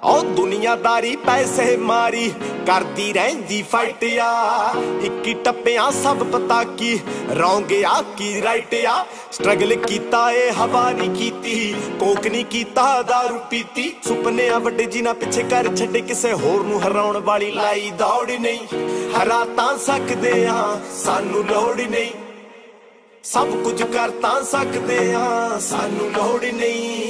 ओ दुनियादारी पैसे मारी करदी रहिंदी फाइट आ इक्की टप्पियां सब पता की रौंग आ की राइट आ स्ट्रगल कीता ए हवा नहीं कीती कोक नहीं कीता दारू पीती सुपने आ वड्डे जिन्हां पिछे कर छड्डे किसे होर नूं हराउण वाली लाई दौड़ नहीं हरा तां सकदे आ सानू लोड़ नहीं सब कुछ कर तां सकदे आ सानू लोड़ नहीं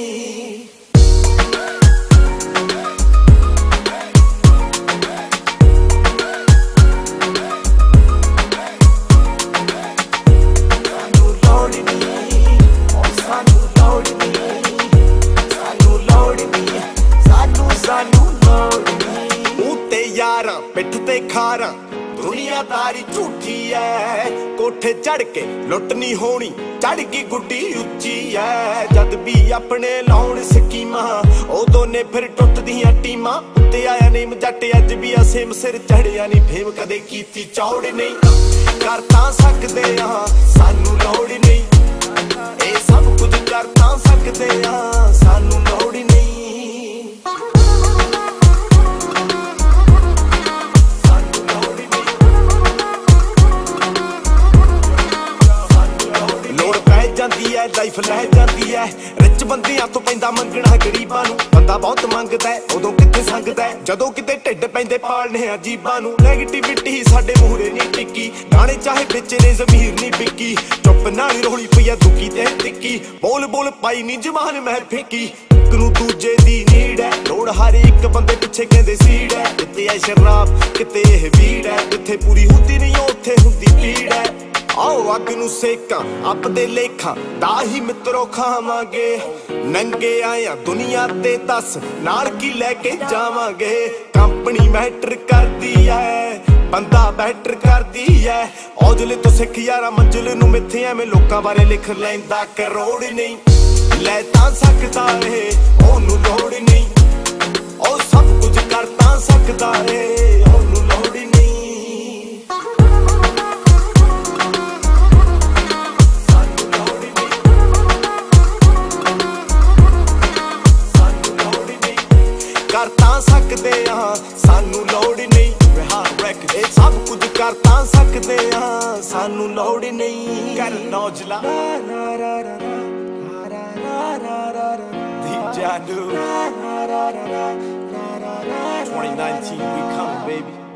पिठ ते खारा दुनियादारी झूठी है कोठे चढ़ के लुट नहीं होनी चढ़ गई गुड्डी उच्ची है जद भी अपने लाउण स्कीमा उदों ने फिर टुटदियां टीमां उत्ते आया नेम जट अज भी असेम सिर चढ़िया नहीं फेम कदे कीती चौड़ नहीं कर तां सकदे आ सानू लोड़ नहीं ए सब कुछ कर तां सकदे आ सानू लोड़ नहीं लाइफ लह जाती है रिच बंदियां तो पैंदा मंगना गरीबां नूं बंदा बहुत मंगदा है उदों किते संगदा है जदों किते ढिड पैंदे पालने अजीबां नूं नेगेटिविटी साडे मूहरे नहीं टिकी गाने चाहे बिच ने ज़मीर नहीं बिकी चुप नाल रोली पई दुखी ते टिकी बोल बोल पाई नहीं जवान मैं फिकी इक नूं दूजे दी नीड है लोड़ हर एक बंदे पिछे कहंदे सीड है किते है शराब किते एह वीड है जिथे पूरी हुंदी नहीं उत्थे हुंदी पीड़ है आओ अग नूं सेकां अपदे लेखां दा ही मित्रों खावांगे नंगे आया दुनिया ते दस नाल की लैके जावांगे कंपनी मैटर करदी है बंदा बैटर करदी है औजले तो सिख यारा मंजिल नूं मिथे एवें लोकां बारे लिख लैंदा करोड़ नहीं लै तां सकदा ए ओनू लोड़ नहीं ओ सब कुछ कर तां सकदा ए ओनू लोड़ नहीं कर तां सकदे आ सानू लोड़ नहीं ए सब कुछ कर तां सकदे आ सानू लोड़ नहीं कर नौजला DJ Anu 2019 we come baby